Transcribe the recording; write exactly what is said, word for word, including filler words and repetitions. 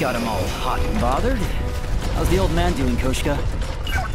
got him all hot and bothered. How's the old man doing, Koshka?